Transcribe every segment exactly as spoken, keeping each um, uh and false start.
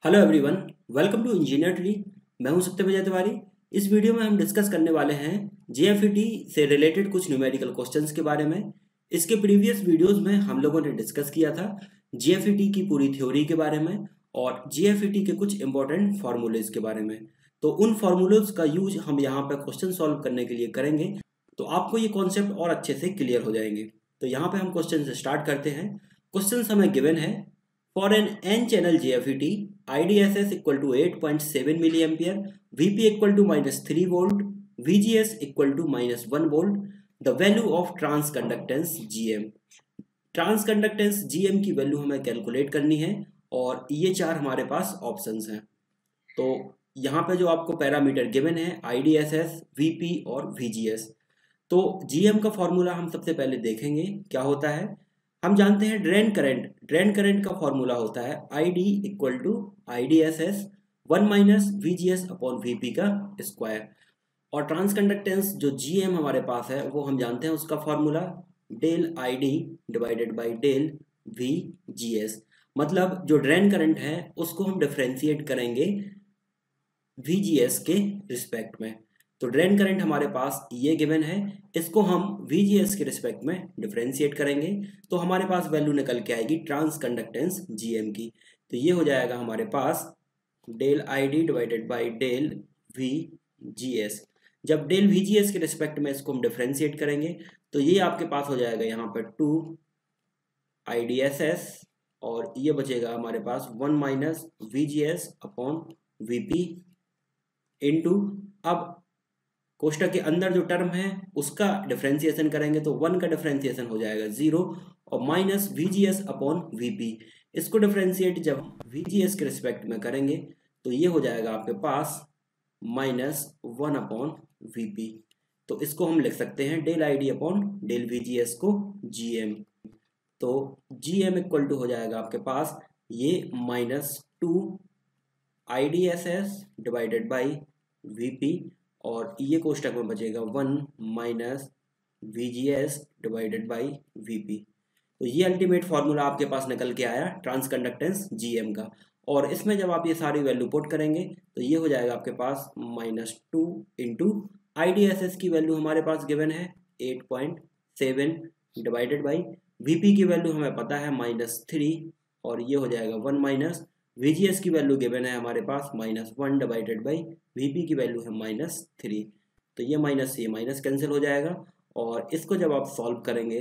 Hello everyone, welcome to engineer tree. मैं हूं सत्य विजय तिवारी। इस वीडियो में हम डिस्कस करने वाले हैं जीएफईटी से रिलेटेड कुछ न्यूमेरिकल क्वेश्चंस के बारे में। इसके प्रीवियस वीडियोस में हम लोगों ने डिस्कस किया था जीएफईटी की पूरी थ्योरी के बारे में और जीएफईटी के कुछ इंपॉर्टेंट फार्मूलेज के बारे में। तो उन फार्मूलेज का यूज हम यहाँ पर क्वेश्चन सॉल्व करने के लिए करेंगे, तो आपको ये कॉन्सेप्ट और अच्छे से क्लियर हो जाएंगे। तो यहाँ पे हम क्वेश्चन से स्टार्ट करते हैं। क्वेश्चन हमें गिवन है, For an n-channel G F E T, I D S S equal to eight point seven milliampere, V P equal to minus three volt, V G S equal to minus one volt, the value of transconductance G M. Transconductance G M की value हमें calculate करनी है और ये चार हमारे पास options हैं। तो यहाँ पे जो आपको पैरामीटर गिवन है I D S S, V P और V G S। तो G M का फॉर्मूला हम सबसे पहले देखेंगे क्या होता है। हम जानते हैं ड्रेन करंट ड्रेन करंट का फॉर्मूला होता है I D equal to I D S S one minus V G S upon V P का स्क्वायर। और ट्रांसकंडक्टेंस जो जी एम हमारे पास है वो हम जानते हैं उसका formula del I D divided by del V G S. मतलब जो ड्रेन करंट है उसको हम डिफ्रेंशिएट करेंगे वी जी एस के रिस्पेक्ट में। तो ड्रेन करंट हमारे पास ये गिवन है, इसको हम V G S के रिस्पेक्ट में डिफरेंशिएट करेंगे तो हमारे पास वैल्यू निकल के आएगी ट्रांसकंडक्टेंस G M की। तो ये हो जाएगा हमारे पास del I D divided by del V G S। जब डेल V G S के रिस्पेक्ट में इसको हम डिफरेंशिएट करेंगे तो ये आपके पास हो जाएगा यहाँ पर two I D S S और ये बचेगा हमारे पास one minus V G S upon V P into, अब कोष्टक के अंदर जो टर्म है उसका डिफरेंशिएशन करेंगे तो वन का डिफरेंशिएशन हो जाएगा जीरो और minus V G S upon V P. इसको डिफरेंशिएट जब वी जी एस के रिस्पेक्ट में करेंगे तो ये हो जाएगा आपके पास minus one upon V P. तो इसको हम लिख सकते हैं del I D upon del V G S को जी एम। तो जी एम इक्वल टू हो जाएगा आपके पास ये minus two I D S S divided by V P और ये कोष्टक में बचेगा one minus V G S divided by V P. तो ये अल्टीमेट फार्मूला आपके पास निकल के आया ट्रांसकंडक्टेंस जी एम का। और इसमें जब आप ये सारी वैल्यू पुट करेंगे तो ये हो जाएगा आपके पास minus two into I D S S की वैल्यू हमारे पास गिवन है eight point seven divided by V P की वैल्यू हमें पता है माइनस थ्री और ये हो जाएगा one minus V G S की वैल्यू गिवन है हमारे पास minus one divided by V P की वैल्यू है माइनस थ्री। तो ये माइनस ये माइनस कैंसिल हो जाएगा और इसको जब आप सॉल्व करेंगे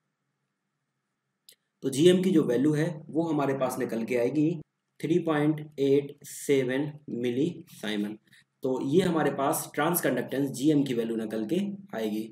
तो G M की जो वैल्यू है वो हमारे पास निकल के आएगी three point eight seven milli siemens. तो ये हमारे पास ट्रांसकंडक्टेंस G M की वैल्यू निकल के आएगी।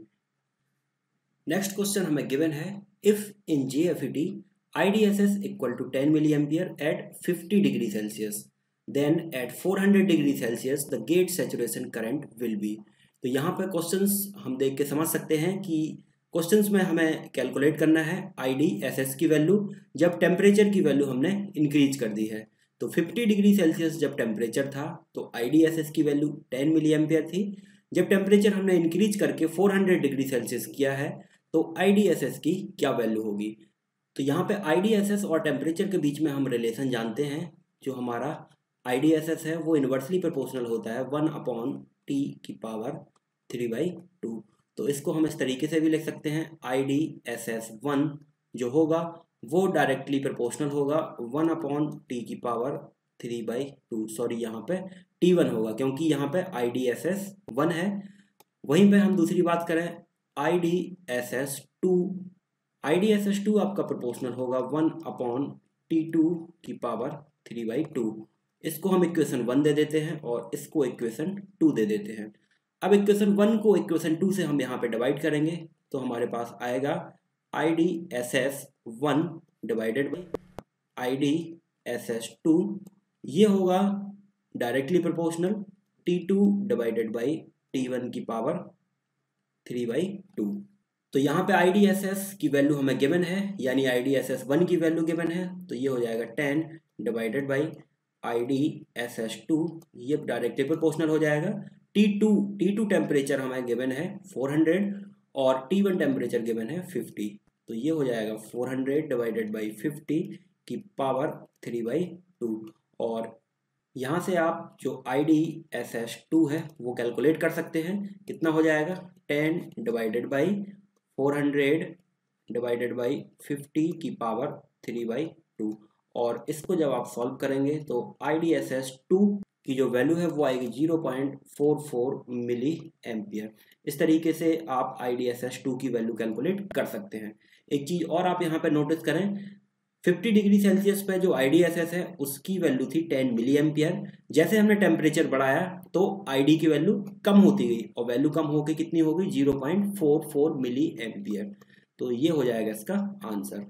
नेक्स्ट क्वेश्चन हमें गिवन है, if in G F E T I D S S equal to ten milliampere at fifty degree Celsius, then at four hundred degree Celsius the gate saturation current will be। तो यहाँ पर questions हम देख के समझ सकते हैं कि क्वेश्चंस में हमें कैलकुलेट करना है I D S S की वैल्यू जब टेम्परेचर की वैल्यू हमने इंक्रीज कर दी है। तो फिफ्टी डिग्री सेल्सियस जब टेम्परेचर था तो I D S S की वैल्यू टेन मिली एम्पियर थी। जब टेम्परेचर हमने इंक्रीज करके फोर हंड्रेड डिग्री सेल्सियस किया है तो I D S S की क्या वैल्यू होगी। तो यहाँ पे I D S S और टेम्परेचर के बीच में हम रिलेशन जानते हैं। जो हमारा I D S S है वो इन्वर्सली प्रोपोर्शनल होता है वन अपॉन टी की पावर थ्री बाई टू। तो इसको हम इस तरीके से भी लिख सकते हैं I D S S one जो होगा वो डायरेक्टली प्रोपोर्शनल होगा वन अपॉन टी की power three by two. Sorry यहाँ पे टी वन होगा क्योंकि यहाँ पे I D S S one है। वहीं पे हम दूसरी बात करें I D S S two, I D S S two आपका प्रोपोर्शनल होगा वन अपॉन टी टू की पावर थ्री बाई टू। इसको हम इक्वेशन वन दे देते हैं और इसको इक्वेशन टू दे देते हैं। अब इक्वेशन वन को इक्वेशन टू से हम यहाँ पे डिवाइड करेंगे तो हमारे पास आएगा I D S S one divided by I D S S two. ये होगा directly proportional T two divided by T one की पावर थ्री बाई टू। तो यहाँ पे I D S S की वैल्यू हमें गिवन है यानी I D S S one की वैल्यू गिवन है तो ये हो जाएगा ten divided by I D S S two. ये डायरेक्टली प्रोपोर्शनल हो जाएगा T two T to temperature हमें गिवन है फोर हंड्रेड और टी वन टेम्परेचर गिवन है फिफ्टी। तो ये हो जाएगा four hundred divided by fifty की पावर थ्री बाई टू और यहाँ से आप जो I D S S two है वो कैलकुलेट कर सकते हैं। कितना हो जाएगा, ten divided by four hundred divided by fifty की पावर थ्री बाई टू। और इसको जब आप सॉल्व करेंगे तो I D S S two की जो वैल्यू है वो आएगी zero point four four milli ampere. इस तरीके से आप I D S S two की वैल्यू कैलकुलेट कर सकते हैं। एक चीज़ और आप यहाँ पे नोटिस करें, फिफ्टी डिग्री सेल्सियस पे जो आई डी एस एस है उसकी वैल्यू थी टेन मिली एम्पियर। जैसे हमने टेम्परेचर बढ़ाया तो आई डी की वैल्यू कम होती गई और वैल्यू कम होकर कितनी हो गई, zero point four four milli ampere. तो ये हो जाएगा इसका आंसर।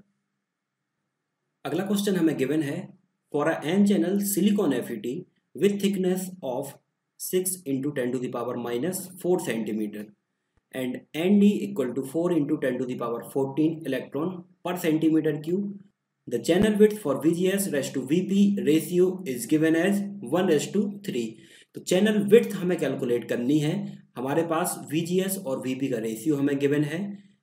अगला क्वेश्चन हमें गिवन है, for a N channel silicon F E T with thickness of six into ten to the power minus four centimeter and N D equal to four into ten to the power fourteen electron per centimetre cube. The channel width for V G S raise to V P ratio is given as one raise to three. तो channel width हमें calculate करनी है। हमारे पास V G S और V P का ratio हमें given है,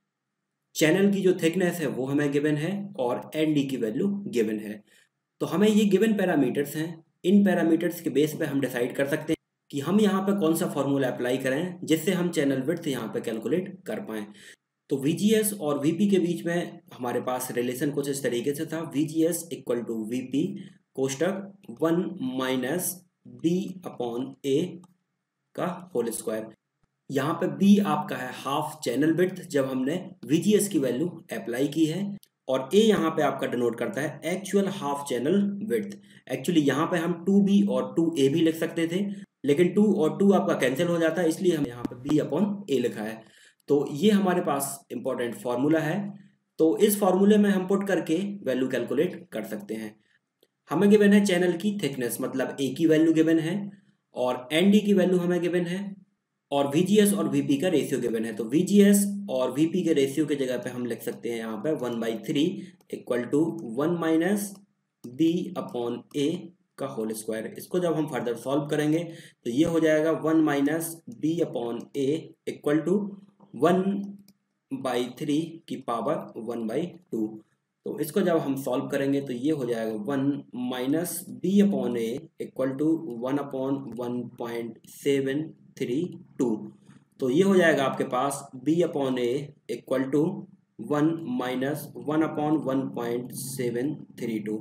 चैनल की जो थिकनेस है वो हमें गिवन है और एन डी की वैल्यू गिवन है। तो हमें ये गिवन पैरामीटर्स हैं, इन पैरामीटर्स के बेस पे हम डिसाइड कर सकते हैं कि हम यहाँ पे कौन सा फॉर्मूला अप्लाई करें जिससे हम चैनल विड्थ यहाँ पे कैलकुलेट कर पाएँ। तो वी जी एस और वी पी के बीच में हमारे पास रिलेशन कुछ इस तरीके से था, V G S equal to V P कोष्टक one minus B upon A का होल स्क्वायर। यहाँ पे B आपका है हाफ चैनल विड्थ जब हमने वी जी एस की वैल्यू अप्लाई की है, और A यहाँ पे आपका डिनोट करता है actual half channel width. Actually यहाँ पे हम टू बी और टू ए भी लिख सकते थे, लेकिन टू और टू आपका कैंसिल हो जाता है, इसलिए हम यहाँ पे B अपॉन ए लिखा है। तो ये हमारे पास इंपॉर्टेंट फार्मूला है। तो इस फार्मूले में हम पुट करके वैल्यू कैलकुलेट कर सकते हैं। हमें गिवन है चैनल की थिकनेस, मतलब A की वैल्यू गिवन है और एन डी की वैल्यू हमें गिवन है और वी जी एस और वी पी का रेशियो गिवन है। तो वी जी एस और वी पी के रेशियो के जगह पे हम लिख सकते हैं यहाँ पे one by three equal to one minus B upon A का होल स्क्वायर। इसको जब हम फर्दर सॉल्व करेंगे तो ये हो जाएगा one minus B upon A equal to one by three की पावर वन बाई टू। तो इसको जब हम सॉल्व करेंगे तो ये हो जाएगा one minus B upon A equal to one upon one point seven three two. तो ये हो जाएगा आपके पास b upon A equal to one minus one upon one point seven three two.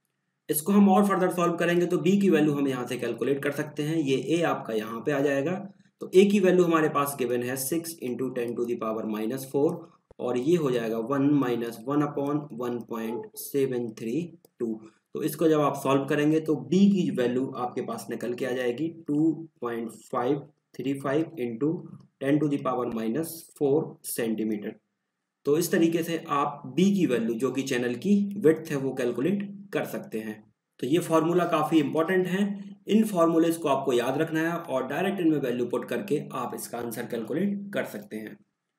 इसको हम और फर्दर सॉल्व करेंगे तो b की वैल्यू हम यहाँ से कैलकुलेट कर सकते हैं। ये a आपका यहाँ पे आ जाएगा। तो a की वैल्यू हमारे पास गिवन है six into ten to the power minus four और ये हो जाएगा one minus one upon one point seven three two. तो इसको जब आप सॉल्व करेंगे तो b की वैल्यू आपके पास निकल के आ जाएगी two point five three five into ten to the power minus four centimetre. तो इस तरीके से आप b की वैल्यू जो कि चैनल की विड्थ है वो कैलकुलेट कर सकते हैं। तो ये फॉर्मूला काफ़ी इंपॉर्टेंट है, इन फॉर्मूलेज को आपको याद रखना है और डायरेक्ट इनमें वैल्यू पुट करके आप इसका आंसर कैलकुलेट कर सकते हैं।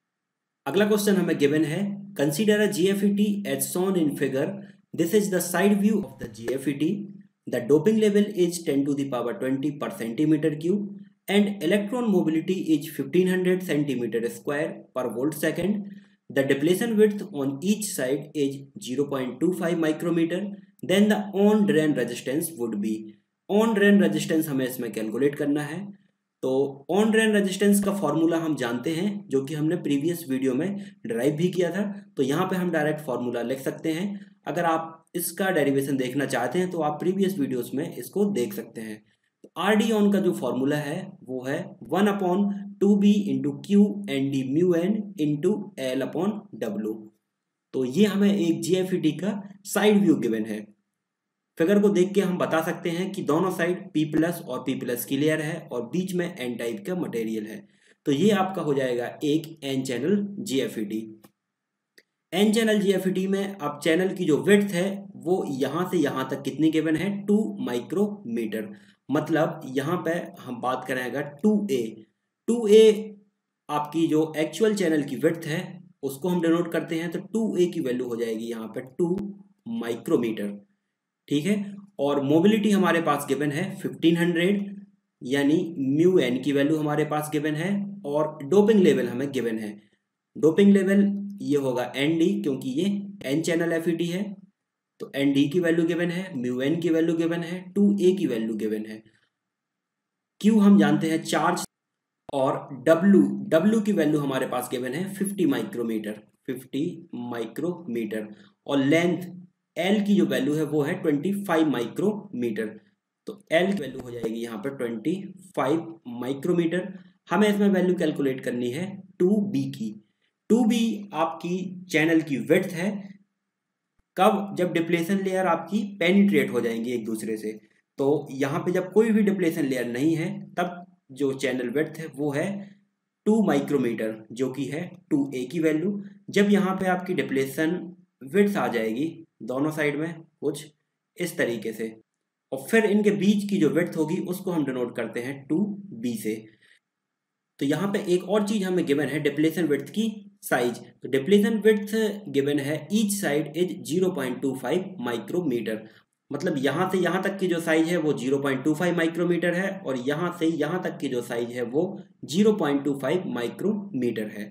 अगला क्वेश्चन हमें गिवन है, consider a G F E T as shown in figure, this is the side view of the G F E T, the doping level is ten to the power twenty per centimetre cube and electron mobility is fifteen hundred centimeter square per volt second. The depletion width on each side is zero point two five micrometer. Then the on drain resistance would be, on drain resistance हमें इसमें calculate करना है। तो on drain resistance का formula हम जानते हैं जो कि हमने प्रीवियस वीडियो में ड्राइव भी किया था। तो यहाँ पे हम डायरेक्ट फॉर्मूला लिख सकते हैं। अगर आप इसका डेरिवेशन देखना चाहते हैं तो आप प्रीवियस वीडियोस में इसको देख सकते हैं। आर डी ऑन का जो फॉर्मूला है वो है one upon two B into Q N D mu N into L upon W. तो ये हमें एक जी एफ ई टी का साइड व्यू गिवन है। फिगर को देख के हम बता सकते हैं कि दोनों साइड P प्लस और P प्लस की लेयर है और बीच में N टाइप का मटेरियल है। तो ये आपका हो जाएगा एक N channel G F E T. N channel G F E T में अब चैनल की जो विड्थ है वो यहाँ से यहाँ तक कितनी गिवन है, टू माइक्रोमीटर। मतलब यहाँ पे हम बात करेंगे टू ए, टू ए आपकी जो एक्चुअल चैनल की विड्थ है उसको हम डिनोट करते हैं। तो टू ए की वैल्यू हो जाएगी यहाँ पे टू माइक्रोमीटर, ठीक है। और मोबिलिटी हमारे पास गिवन है फिफ्टीन हंड्रेड, यानी म्यू एन की वैल्यू हमारे पास गिवन है। और डोपिंग लेवल हमें गिवन है, डोपिंग लेवल ये होगा एन डी क्योंकि ये N channel F E T है। तो एन डी की वैल्यू गिवन है, म्यू एन की वैल्यू गिवन है, टू ए की वैल्यू गिवन है। क्यू हम जानते हैं चार्ज, और डब्ल्यू डब्ल्यू की वैल्यू हमारे पास गिवन है फिफ्टी माइक्रोमीटर, फिफ्टी माइक्रोमीटर। और लेंथ एल की जो वैल्यू है वो है ट्वेंटी फाइव माइक्रोमीटर। तो एल की वैल्यू हो जाएगी यहाँ पर ट्वेंटी फाइव माइक्रोमीटर। हमें इसमें वैल्यू कैलकुलेट करनी है टू बी की। टू बी आपकी चैनल की विड्थ है, कब? जब डिप्लेशन लेयर आपकी पेनिट्रेट हो जाएंगी एक दूसरे से। तो यहाँ पे जब कोई भी डिप्लेशन लेयर नहीं है तब जो चैनल विड्थ है वो है टू माइक्रोमीटर, जो कि है टू ए की वैल्यू। जब यहाँ पे आपकी डिप्लेशन विड्थ आ जाएगी दोनों साइड में कुछ इस तरीके से, और फिर इनके बीच की जो विड्थ होगी उसको हम डिनोट करते हैं टू बी से। तो यहाँ पे एक और चीज हमें गिवन है डिप्लेशन विड्थ की साइज। तो डिप्लेशन विड्थ गिवन है each side is zero point two five micrometre, मतलब यहाँ से यहाँ तक की जो साइज है वो zero point two five micrometre है, और यहाँ से यहाँ तक की जो साइज है वो zero point two five micrometre है।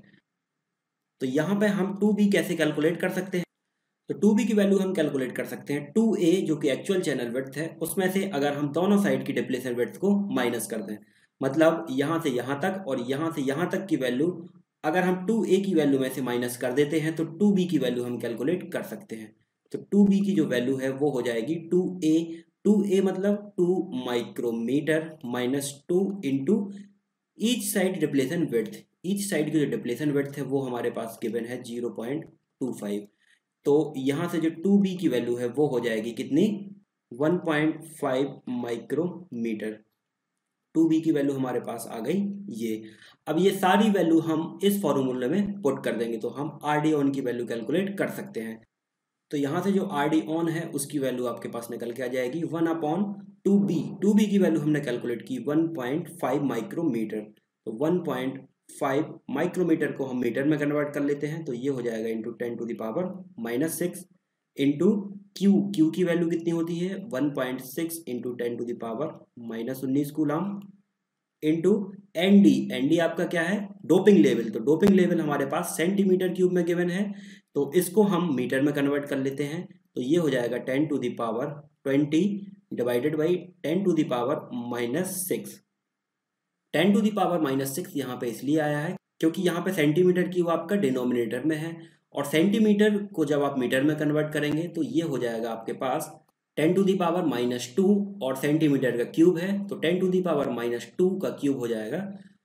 तो यहाँ पे हम टू बी कैसे कैलकुलेट कर सकते हैं? तो टू बी की वैल्यू हम कैलकुलेट कर सकते हैं टू ए जो कि एक्चुअल चैनल विड्थ है उसमें से अगर हम दोनों साइड की डिप्लेशन विड्थ को माइनस कर दें, मतलब यहाँ से यहाँ तक और यहाँ से यहाँ तक की वैल्यू अगर हम टू ए की वैल्यू में से माइनस कर देते हैं तो टू बी की वैल्यू हम कैलकुलेट कर सकते हैं। तो टू बी की जो वैल्यू है वो हो जाएगी टू ए, टू ए मतलब two micrometre minus two into each side depletion width. Each side की जो डिप्लेशन विड्थ है वो हमारे पास गिवन है ज़ीरो पॉइंट टू फाइव। तो यहाँ से जो टू बी की वैल्यू है वो हो जाएगी कितनी? One point five micrometre. Two B की वैल्यू हमारे पास आ गई ये। अब ये सारी वैल्यू हम इस फॉर्मूले में पुट कर देंगे तो हम आर डी ऑन की वैल्यू कैलकुलेट कर सकते हैं। तो यहाँ से जो आर डी ऑन है उसकी वैल्यू आपके पास निकल के आ जाएगी one upon two B. Two B की वैल्यू हमने कैलकुलेट की वन पॉइंट फाइव माइक्रोमीटर। तो वन पॉइंट फाइव माइक्रोमीटर को हम मीटर में कन्वर्ट कर लेते हैं तो ये हो जाएगा into ten to the power minus six into Q. Q की वैल्यू कितनी होती है? One point six into ten to the power minus उन्नीस coulomb into N D. N D आपका क्या है? Doping level. तो डोपिंग लेवल हमारे पास सेंटीमीटर क्यूब में गिवन है तो इसको हम मीटर में कन्वर्ट कर लेते हैं तो ये हो जाएगा ten to the power twenty divided by ten to the power minus six. Ten to the power minus six यहाँ पे इसलिए आया है क्योंकि यहाँ पे सेंटीमीटर क्यूब आपका डिनोमिनेटर में है, और सेंटीमीटर को जब आप मीटर में कन्वर्ट करेंगे तो ये हो जाएगा आपके पास ten to the power minus two, और सेंटीमीटर का क्यूब है तो ten to the power minus two का क्यूब हो जाएगा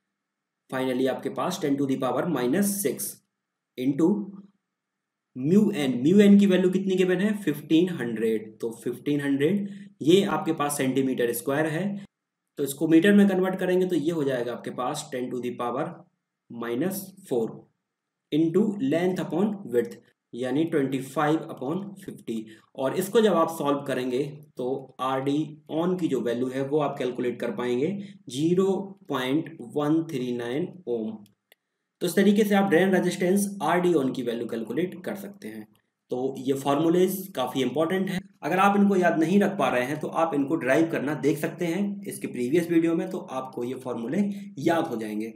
फाइनली आपके पास ten to the power minus six into mu N. Mu N की वैल्यू कितनी गिवन है? Fifteen hundred. तो फिफ्टीन हंड्रेड ये आपके पास सेंटीमीटर स्क्वायर है, तो इसको मीटर में कन्वर्ट करेंगे तो ये हो जाएगा आपके पास ten to the power minus four into length upon width यानी ट्वेंटी फाइव अपॉन फिफ्टी। और इसको जब आप सॉल्व करेंगे तो आर डी ऑन की जो वैल्यू है वो आप कैलकुलेट कर पाएंगे zero point one three nine ohm. तो इस तरीके से आप drain resistance R D on की वैल्यू कैलकुलेट कर सकते हैं। तो ये फॉर्मूलेज काफ़ी इंपॉर्टेंट है, अगर आप इनको याद नहीं रख पा रहे हैं तो आप इनको ड्राइव करना देख सकते हैं इसके प्रीवियस वीडियो में, तो आपको ये फॉर्मूले याद हो जाएंगे।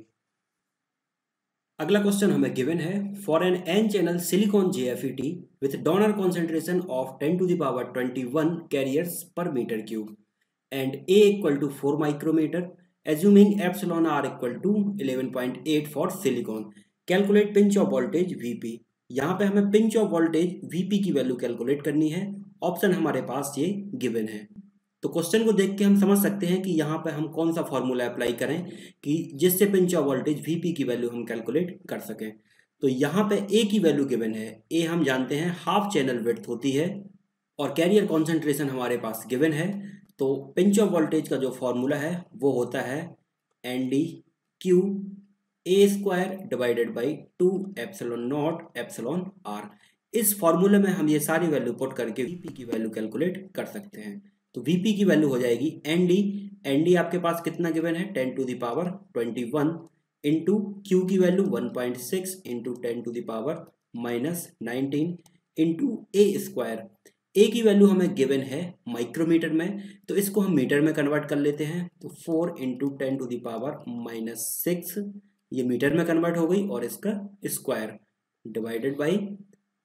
अगला क्वेश्चन हमें गिवन है for N N channel silicon J F E T with donor concentration of ten to the power twenty one carriers per metre cube and A equal to four micrometre assuming epsilon R equal to eleven point eight for silicon, calculate pinch off voltage VP. यहाँ पे हमें pinch off voltage VP की value calculate करनी है, option हमारे पास ये given है। तो क्वेश्चन को देख के हम समझ सकते हैं कि यहाँ पे हम कौन सा फॉर्मूला अप्लाई करें कि जिससे पिंच ऑफ वोल्टेज वीपी की वैल्यू हम कैलकुलेट कर सकें। तो यहाँ पे ए की वैल्यू गिवन है, ए हम जानते हैं हाफ चैनल विड्थ होती है और कैरियर कॉन्सेंट्रेशन हमारे पास गिवन है। तो पिंच ऑफ वोल्टेज का जो फॉर्मूला है वो होता है N D Q A square divided by two epsilon nought epsilon R. इस फॉर्मूले में हम ये सारी वैल्यू पुट करके वीपी की वैल्यू कैलकुलेट कर सकते हैं। तो वीपी की वैल्यू हो जाएगी एन डी। एन डी आपके पास कितना गिवन है? Ten to the power twenty one into Q की value one point six into ten to the power minus nineteen into A square. A की वैल्यू हमें given है micrometer में, तो इसको हम मीटर में कन्वर्ट कर लेते हैं। तो four into ten to the power minus six ये मीटर में कन्वर्ट हो गई और इसका square divided by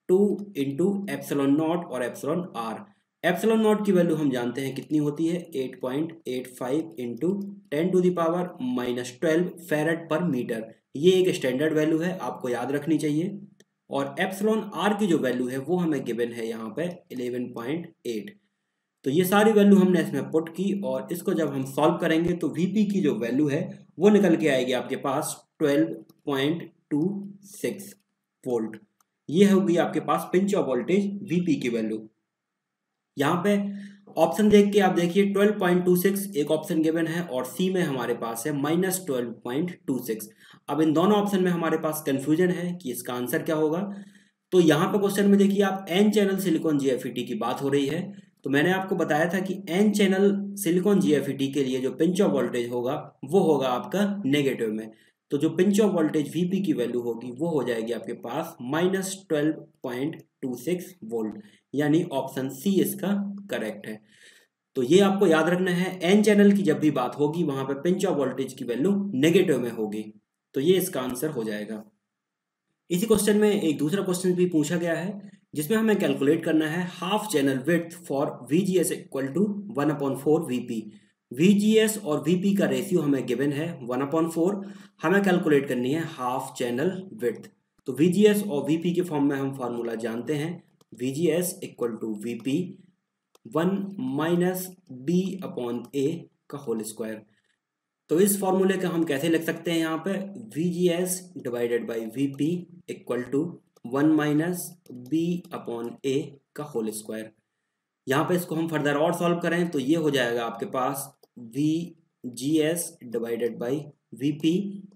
two into epsilon nought और एप्सिलॉन आर। एप्सिलॉन नॉट की वैल्यू हम जानते हैं कितनी होती है, eight point eight five into ten to the power minus twelve farad per metre. ये एक स्टैंडर्ड वैल्यू है, आपको याद रखनी चाहिए। और एप्सिलॉन आर की जो वैल्यू है वो हमें गिवन है यहाँ पे इलेवन पॉइंट एट। तो ये सारी वैल्यू हमने इसमें पुट की और इसको जब हम सॉल्व करेंगे तो वीपी की जो वैल्यू है वो निकल के आएगी आपके पास twelve point two six volt. ये होगी आपके पास पिंच ऑफ वोल्टेज वीपी की वैल्यू। यहाँ पे ऑप्शन देख के आप देखिए ट्वेल्व पॉइंट टू सिक्स एक ऑप्शन गिवन है और सी में हमारे पास है minus twelve point two six. अब इन दोनों ऑप्शन में हमारे पास कंफ्यूजन है कि इसका आंसर क्या होगा। तो यहाँ पे क्वेश्चन में देखिए आप एन चैनल सिलिकॉन जीएफईटी की बात हो रही है, तो मैंने आपको बताया था कि एन चैनल सिलिकॉन जीएफईटी के लिए जो पिंच ऑफ वोल्टेज होगा वो होगा आपका नेगेटिव में। तो जो पिंच ऑफ वोल्टेज वीपी की वैल्यू होगी वो हो जाएगी आपके पास minus twelve point two six volt, यानी ऑप्शन सी इसका करेक्ट है। तो ये आपको याद रखना है, एन चैनल की जब भी बात होगी वहां पे पिंच ऑफ वोल्टेज की वैल्यू नेगेटिव में होगी। तो ये इसका आंसर हो जाएगा। इसी क्वेश्चन में एक दूसरा क्वेश्चन भी पूछा गया है जिसमें हमें कैलकुलेट करना है half channel width for VGS equal to one upon four VP. VGS और वीपी का रेशियो हमें गिवन है वन अपॉन फोर, हमें कैलकुलेट करनी है हाफ चैनल विड्थ। तो वीजीएस और वीपी के फॉर्म में हम फार्मूला जानते हैं, VGS equal to VP one minus B upon A का होल स्क्वायर। तो इस फॉर्मूले का हम कैसे लिख सकते हैं, यहाँ पे VGS divided by VP equal to one minus B upon A का होल स्क्वायर। यहाँ पे इसको हम फर्दर और सॉल्व करें तो ये हो जाएगा आपके पास V G S divided by V P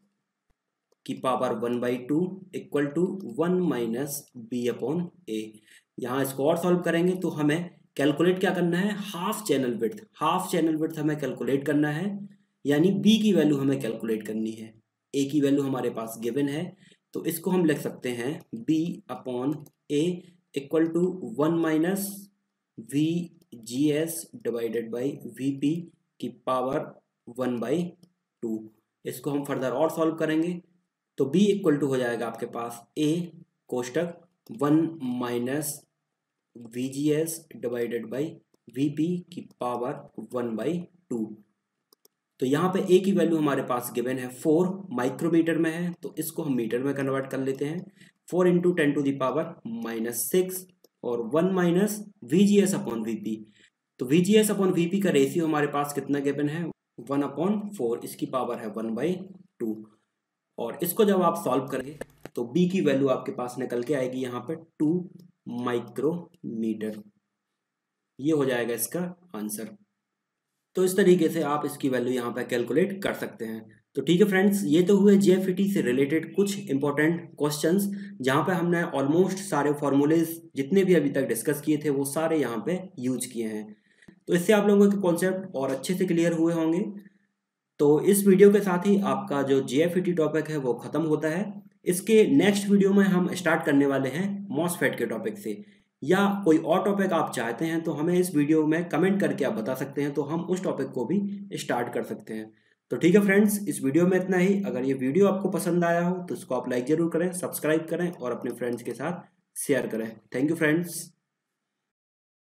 की power one by two equal to one minus B upon A. यहाँ इसको और सॉल्व करेंगे तो हमें कैलकुलेट क्या करना है, half channel width. Half channel width हमें कैलकुलेट करना है, यानी बी की वैल्यू हमें कैलकुलेट करनी है। ए की वैल्यू हमारे पास गिवन है तो इसको हम लिख सकते हैं B upon A equal to one minus V G S divided by V P की पावर वन बाई टू। इसको हम फर्दर और सॉल्व करेंगे तो b इक्वल टू हो जाएगा आपके पास a कोष्टक one minus V G S divided by V P की पावर वन बाई टू। तो यहाँ पे a की वैल्यू हमारे पास गिवन है फोर, माइक्रोमीटर में है तो इसको हम मीटर में कन्वर्ट कर लेते हैं। Four into ten to the power minus six और one minus V G S upon V P. तो V G S upon V P का रेशियो हमारे पास कितना गिवन है, वन अपॉन फोर, इसकी पावर है वन बाई टू। और इसको जब आप सॉल्व करेंगे तो b की वैल्यू आपके पास निकल के आएगी यहाँ पे टू माइक्रोमीटर। ये हो जाएगा इसका आंसर। तो इस तरीके से आप इसकी वैल्यू यहाँ पे कैलकुलेट कर सकते हैं। तो ठीक है फ्रेंड्स, ये तो हुए जीएफईटी से रिलेटेड कुछ इंपॉर्टेंट क्वेश्चंस जहाँ पे हमने ऑलमोस्ट सारे फॉर्मूलेज जितने भी अभी तक डिस्कस किए थे वो सारे यहाँ पे यूज किए हैं। तो इससे आप लोगों के कॉन्सेप्ट और अच्छे से क्लियर हुए होंगे। तो इस वीडियो के साथ ही आपका जो जीएफईटी टॉपिक है वो खत्म होता है। इसके नेक्स्ट वीडियो में हम स्टार्ट करने वाले हैं मॉसफेट के टॉपिक से, या कोई और टॉपिक आप चाहते हैं तो हमें इस वीडियो में कमेंट करके आप बता सकते हैं, तो हम उस टॉपिक को भी स्टार्ट कर सकते हैं। तो ठीक है फ्रेंड्स, इस वीडियो में इतना ही। अगर ये वीडियो आपको पसंद आया हो तो इसको आप लाइक जरूर करें, सब्सक्राइब करें और अपने फ्रेंड्स के साथ शेयर करें। Thank you friends.